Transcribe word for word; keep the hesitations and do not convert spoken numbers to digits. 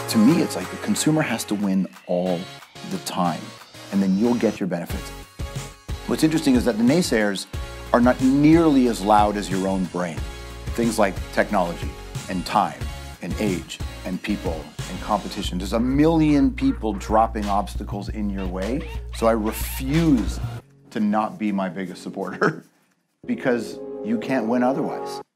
To me, it's like the consumer has to win all the time, and then you'll get your benefits. What's interesting is that the naysayers are not nearly as loud as your own brain. Things like technology and time and age and people and competition. There's a million people dropping obstacles in your way, so I refuse to not be my biggest supporter because you can't win otherwise.